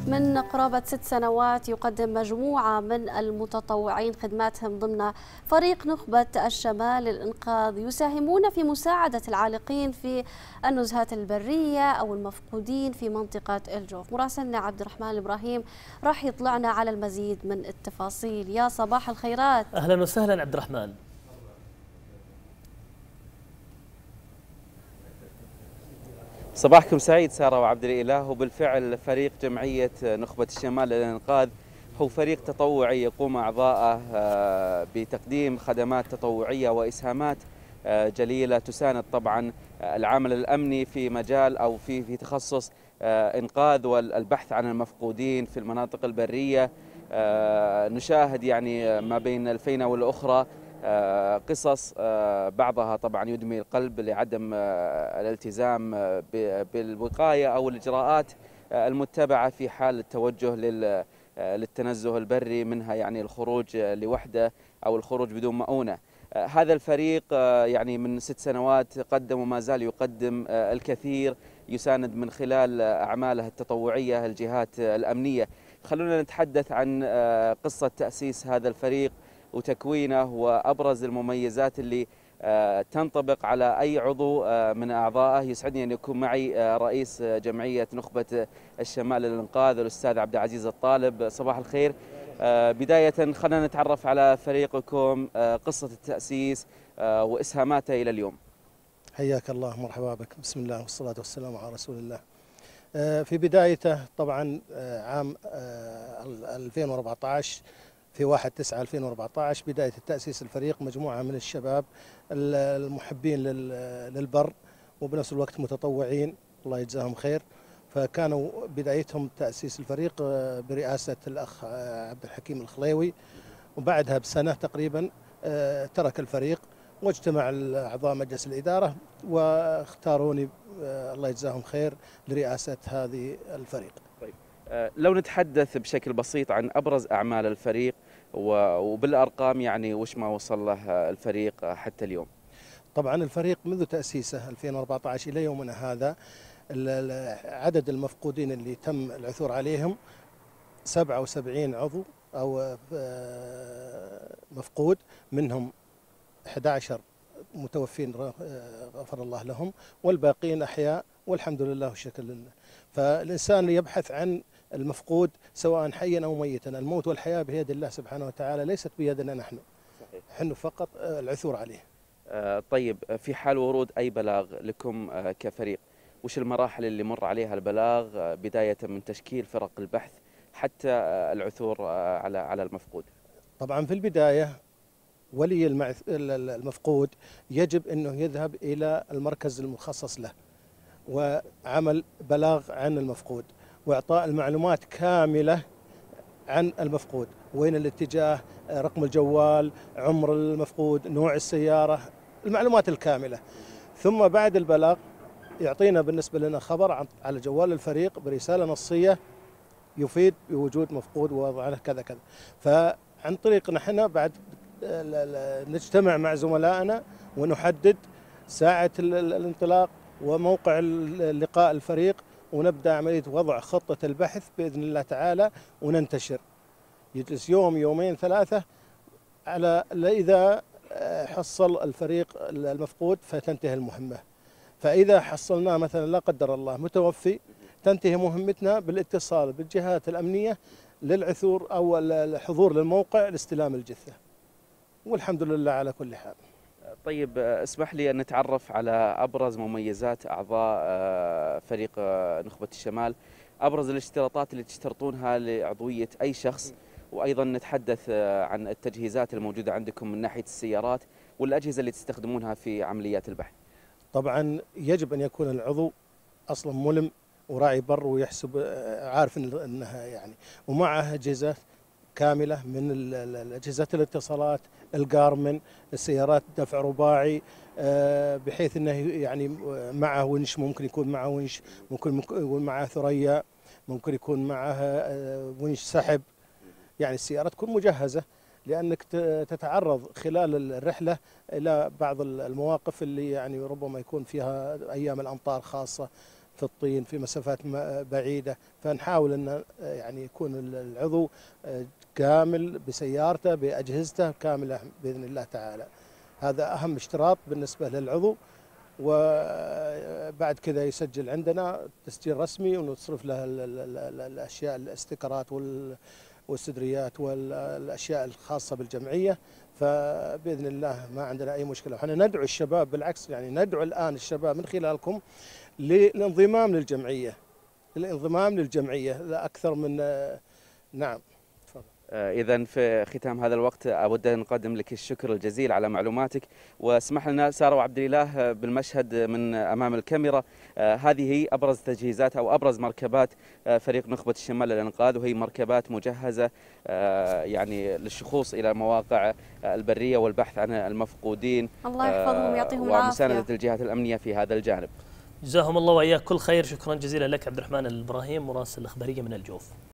من قرابة 6 سنوات يقدم مجموعة من المتطوعين خدماتهم ضمن فريق نخبة الشمال للإنقاذ، يساهمون في مساعدة العالقين في النزهات البرية أو المفقودين في منطقة الجوف. مراسلنا عبد الرحمن الإبراهيم راح يطلعنا على المزيد من التفاصيل. يا صباح الخيرات. أهلا وسهلا عبد الرحمن. صباحكم سعيد سارة وعبد الإله. وبالفعل فريق جمعية نخبة الشمال للإنقاذ هو فريق تطوعي يقوم أعضاءه بتقديم خدمات تطوعية وإسهامات جليلة تساند طبعا العمل الأمني في مجال أو في تخصص إنقاذ والبحث عن المفقودين في المناطق البرية. نشاهد يعني ما بين الفينة والأخرى قصص بعضها طبعا يدمي القلب لعدم الالتزام بالوقاية أو الإجراءات المتبعة في حال التوجه للتنزه البري، منها يعني الخروج لوحده أو الخروج بدون مؤونة. هذا الفريق يعني من 6 سنوات قدم وما زال يقدم الكثير، يساند من خلال أعماله التطوعية الجهات الأمنية. خلونا نتحدث عن قصة تأسيس هذا الفريق وتكوينه وأبرز المميزات اللي تنطبق على أي عضو من أعضائه. يسعدني أن يكون معي رئيس جمعية نخبة الشمال للإنقاذ الأستاذ عبد العزيز الطالب. صباح الخير. بداية خلينا نتعرف على فريقكم، قصة التأسيس وإسهاماته إلى اليوم. حياك الله، مرحبا بك. بسم الله والصلاة والسلام على رسول الله. في بدايته طبعا عام 2014 في 1/9/2014 بداية التأسيس الفريق، مجموعة من الشباب المحبين للبر وبنفس الوقت متطوعين الله يجزاهم خير. فكانوا بدايتهم تأسيس الفريق برئاسة الأخ عبد الحكيم الخليوي، وبعدها بسنة تقريبا ترك الفريق واجتمع أعضاء مجلس الإدارة واختاروني الله يجزاهم خير لرئاسة هذه الفريق. طيب لو نتحدث بشكل بسيط عن أبرز أعمال الفريق وبالأرقام، يعني وش ما وصل له الفريق حتى اليوم. طبعا الفريق منذ تأسيسه 2014 إلى يومنا هذا عدد المفقودين اللي تم العثور عليهم 77 عضو أو مفقود، منهم 11 متوفين غفر الله لهم، والباقين أحياء والحمد لله والشكر لله. فالإنسان يبحث عن المفقود سواء حيا أو ميتا، الموت والحياة بيد الله سبحانه وتعالى، ليست بيدنا نحن. نحن فقط العثور عليه. طيب في حال ورود أي بلاغ لكم كفريق، وش المراحل اللي مر عليها البلاغ بداية من تشكيل فرق البحث حتى العثور على المفقود؟ طبعا في البداية ولي المفقود يجب أنه يذهب إلى المركز المخصص له وعمل بلاغ عن المفقود وإعطاء المعلومات كاملة عن المفقود، وين الاتجاه، رقم الجوال، عمر المفقود، نوع السيارة، المعلومات الكاملة. ثم بعد البلاغ يعطينا بالنسبة لنا خبر على جوال الفريق برسالة نصية يفيد بوجود مفقود ووضعه كذا كذا. فعن طريق نحن بعد نجتمع مع زملائنا ونحدد ساعة الانطلاق وموقع اللقاء الفريق، ونبدأ عملية وضع خطة البحث بإذن الله تعالى، وننتشر يجلس يوم يومين 3 على إذا حصل الفريق المفقود فتنتهي المهمة. فإذا حصلناه مثلا لا قدر الله متوفي، تنتهي مهمتنا بالاتصال بالجهات الأمنية للعثور أو الحضور للموقع لاستلام الجثة، والحمد لله على كل حال. طيب اسمح لي أن نتعرف على أبرز مميزات أعضاء فريق نخبة الشمال، أبرز الاشتراطات اللي تشترطونها لعضوية أي شخص، وأيضا نتحدث عن التجهيزات الموجودة عندكم من ناحية السيارات والأجهزة اللي تستخدمونها في عمليات البحث. طبعا يجب أن يكون العضو أصلا ملم وراعي بر ويحسب عارف أنها يعني، ومعه أجهزة كاملة من أجهزة الاتصالات، الجارمن، السيارات دفع رباعي، بحيث أنه يعني معه ونش، ممكن يكون معه ونش، ممكن يكون معه ثريا، ممكن يكون معه ونش سحب. يعني السيارة تكون مجهزة، لأنك تتعرض خلال الرحلة إلى بعض المواقف اللي يعني ربما يكون فيها أيام الأمطار خاصة، في الطين في مسافات بعيدة، فنحاول أن يعني يكون العضو كامل بسيارته بأجهزته كاملة بإذن الله تعالى. هذا أهم اشتراط بالنسبة للعضو، وبعد كذا يسجل عندنا تسجيل رسمي ونصرف له الأشياء الاستيكرات والسدريات والأشياء الخاصة بالجمعية. فبإذن الله ما عندنا أي مشكلة، وحنا ندعو الشباب بالعكس، يعني ندعو الآن الشباب من خلالكم للانضمام للجمعية، لا أكثر من نعم. إذا في ختام هذا الوقت أود أن نقدم لك الشكر الجزيل على معلوماتك، واسمح لنا سارة وعبد الإله بالمشهد من أمام الكاميرا. هذه هي أبرز تجهيزات أو أبرز مركبات فريق نخبة الشمال للإنقاذ، وهي مركبات مجهزة يعني للشخوص إلى مواقع البرية والبحث عن المفقودين. الله يحفظهم ويعطيهم العافية، ومساندة الجهات الأمنية في هذا الجانب. جزاهم الله وإياك كل خير. شكرا جزيلا لك عبد الرحمن الإبراهيم مراسل الإخبارية من الجوف.